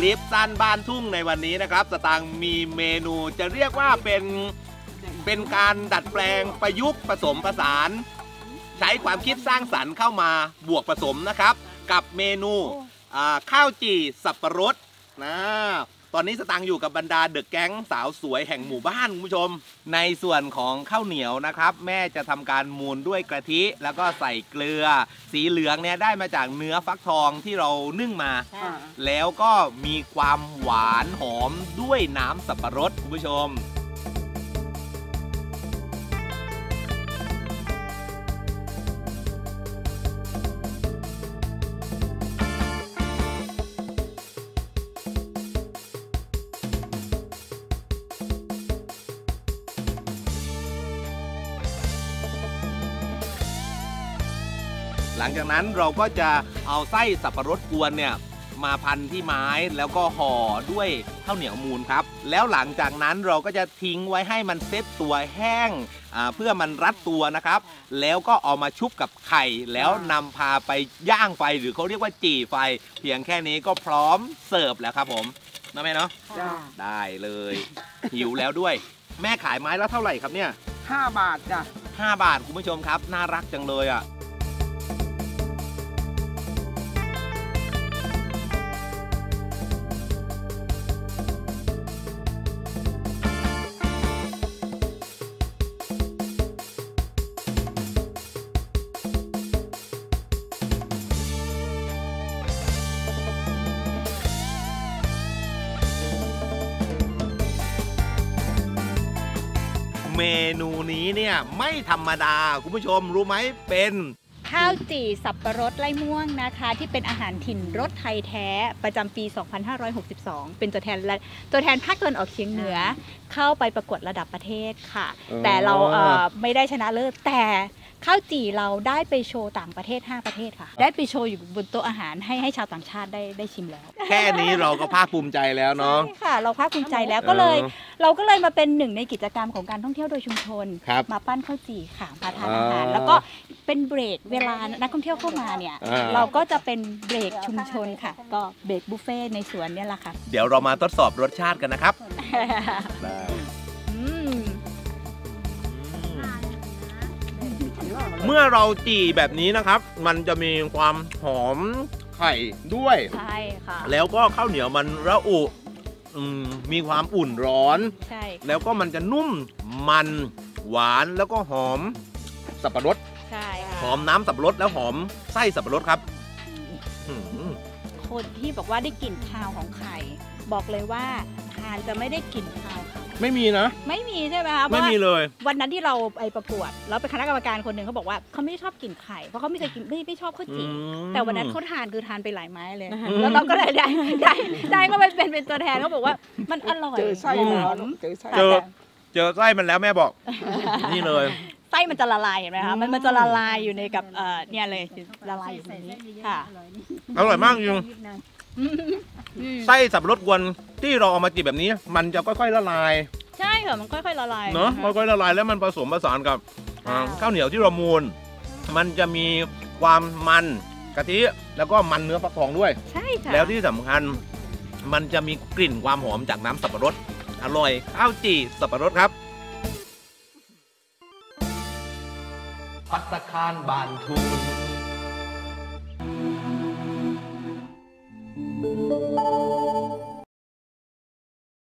ลิปสั้นบ้านทุ่งในวันนี้นะครับสตางค์มีเมนูจะเรียกว่าเป็นการดัดแปลงประยุกต์ผสมผสานใช้ความคิดสร้างสรรค์เข้ามาบวกผสมนะครับกับเมนูข้าวจี่สับปะรดนะตอนนี้สตางค์อยู่กับบรรดาเดอะแก๊งสาวสวยแห่งหมู่บ้านคุณผู้ชมในส่วนของข้าวเหนียวนะครับแม่จะทำการมูนด้วยกะทิแล้วก็ใส่เกลือสีเหลืองเนี่ยได้มาจากเนื้อฟักทองที่เรานึ่งมาแล้วก็มีความหวานหอมด้วยน้ำสับปะรดคุณผู้ชมหลังจากนั้นเราก็จะเอาไส้สับปะรดกวนเนี่ยมาพันที่ไม้แล้วก็ห่อด้วยข้าวเหนียวมูนครับแล้วหลังจากนั้นเราก็จะทิ้งไว้ให้มันเซ็ตตัวแห้งเพื่อมันรัดตัวนะครับแล้วก็เอามาชุบกับไข่แล้วนำพาไปย่างไฟหรือเขาเรียกว่าจี่ไฟเพียงแค่นี้ก็พร้อมเสิร์ฟแล้วครับผมนะแม่เนาะได้เลยหิวแล้วด้วยแม่ขายไม้แล้วเท่าไหร่ครับเนี่ย 5 บาทจ้ะ 5 บาทคุณผู้ชมครับน่ารักจังเลยอ่ะเมนูนี้เนี่ยไม่ธรรมดาคุณผู้ชมรู้ไหมเป็นข้าวจี่สับปะรดไล่ม่วงนะคะที่เป็นอาหารถิ่นรสไทยแท้ประจำปี 2562 เป็นตัวแทนภาคตะวันออกเฉียงเหนือเข้าไปประกวดระดับประเทศค่ะแต่เราไม่ได้ชนะเลิศแต่ข้าวจี่เราได้ไปโชว์ต่างประเทศ5 ประเทศค่ะได้ไปโชว์อยู่บนโต๊ะอาหารให้ชาวต่างชาติได้ชิมแล้วแค่นี้เราก็ภาคภูมิใจแล้วเนาะใช่ค่ะเราภาคภูมิใจแล้วเราก็เลยมาเป็นหนึ่งในกิจกรรมของการท่องเที่ยวโดยชุมชนมาปั้นข้าวจี่ค่ะมาทานอาหารแล้วก็เป็นเบรกเวลานักท่องเที่ยวเข้ามาเนี่ยเราก็จะเป็นเบรกชุมชนค่ะก็เบรกบุฟเฟ่ในสวนเนี่ยแหละค่ะเดี๋ยวเรามาทดสอบรสชาติกันนะครับได้เมื่อเราจี่แบบนี้นะครับมันจะมีความหอมไข่ด้วยใช่ค่ะแล้วก็ข้าวเหนียวมันระอุมีความอุ่นร้อนใช่แล้วก็มันจะนุ่มมันหวานแล้วก็หอมสับปะรดใช่ค่ะหอมน้ำสับปะรดแล้วหอมไส้สับปะรดครับคนที่บอกว่าได้กลิ่นคาวของไข่บอกเลยว่าทานจะไม่ได้กลิ่นคาวไม่มีนะไม่มีใช่ไหมคะไม่มีเลยวันนั้นที่เราไปประกวดแล้วเป็นคณะกรรมการคนหนึ่งเขาบอกว่าเขาไม่ชอบกลิ่นไข่เพราะเขาไม่เคยกินไม่ชอบข้าวจี่แต่วันนั้นเขาทานไปหลายไม้เลยแล้วเราก็เลยได้ก็เป็นตัวแทนเขาบอกว่ามันอร่อยเจอไส้เจอไส้มันแล้วแม่บอกนี่เลยไส้มันจะละลายเห็นไหมคะมันจะละลายอยู่ในกับเนี่ยเลยละลายอยู่ในนี้ค่ะอร่อยมากจริงไส้สับปะรดกวนที่เราเอามาจีบแบบนี้มันจะค่อยๆละลายใช่ค่ะมันค่อยๆละลายเนาะค่อยๆละลายแล้วมันผสมผสานกับข้าวเหนียวที่เรามูนมันจะมีความมันกะทิแล้วก็มันเนื้อฟักทองด้วยใช่ค่ะแล้วที่สำคัญมันจะมีกลิ่นความหอมจากน้ำสับปะรดอร่อยข้าวจี่สับปะรดครับภัตตาคารบ้านทุ่ง